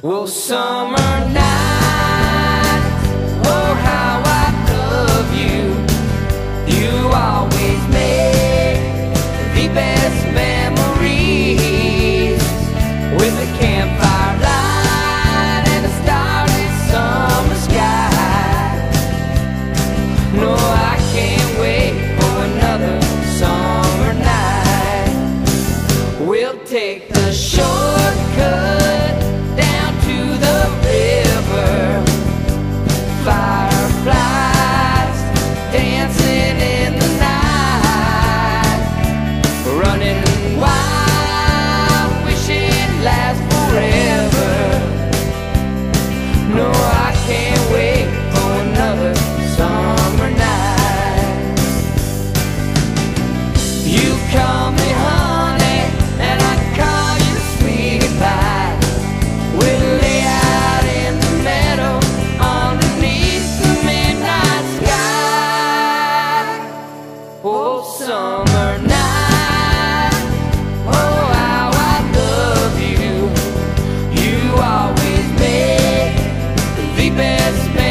Oh, summer nights, oh, how I love you. You always make the best memories with a campfire light and a starry summer sky. No, I can't wait for another summer night. We'll take the shortcut down to the river. Fireflies dancing in the night, running wild, wishing it lasts forever. No, I can't wait for another summer night. You call me honey, and I call you sweetie pie. We'll lay out in the meadow underneath the midnight sky. Oh, summer night, oh, how I love you. You always make the best